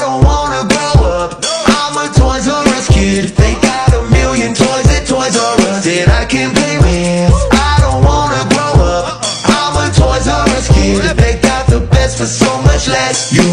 don't wanna grow up. I'm a Toys R Us kid. They got a million toys at Toys R Us that I can play with. I don't wanna grow up. I'm a Toys R Us kid. They got the best for so much less. You